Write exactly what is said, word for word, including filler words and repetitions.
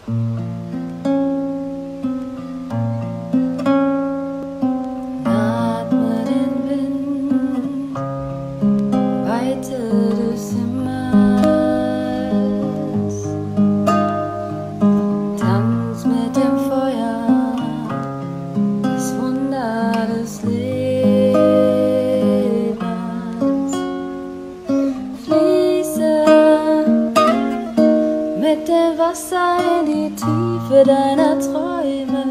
Atme den Wind, Weite des Himmels, tanz mit dem Feuer, das Wunder des Lebens, fließe mit dem Wasser in die Tiefe deiner Träume.